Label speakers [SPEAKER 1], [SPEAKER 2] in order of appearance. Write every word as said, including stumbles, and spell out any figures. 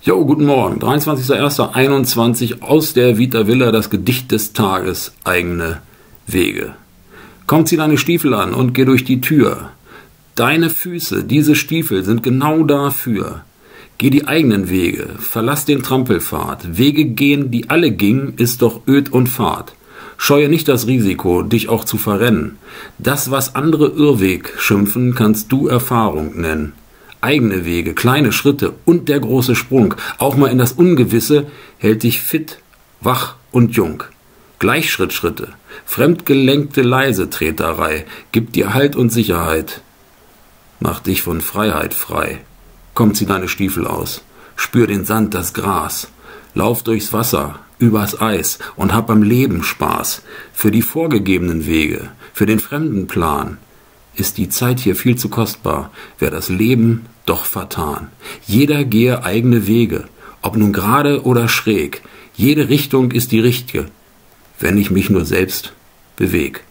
[SPEAKER 1] Jo, guten Morgen. dreiundzwanzigster erster einundzwanzig aus der Vita Villa, das Gedicht des Tages, eigene Wege. Komm, zieh deine Stiefel an und geh durch die Tür. Deine Füße, diese Stiefel, sind genau dafür. Geh die eigenen Wege, verlass den Trampelpfad. Wege gehen, die alle gingen, ist doch öd und fad. Scheue nicht das Risiko, dich auch zu verrennen. Das, was andere Irrweg schimpfen, kannst du Erfahrung nennen. Eigene Wege, kleine Schritte und der große Sprung, auch mal in das Ungewisse, hält dich fit, wach und jung. Gleichschrittschritte, fremdgelenkte Leisetreterei, gibt dir Halt und Sicherheit. Mach dich von Freiheit frei. Komm, zieh deine Stiefel aus, spür den Sand, das Gras, lauf durchs Wasser, übers Eis und hab am Leben Spaß. Für die vorgegebenen Wege, für den fremden Plan, ist die Zeit hier viel zu kostbar, wär das Leben doch vertan. Jeder gehe eigene Wege, ob nun gerade oder schräg, jede Richtung ist die richtige, wenn ich mich nur selbst beweg.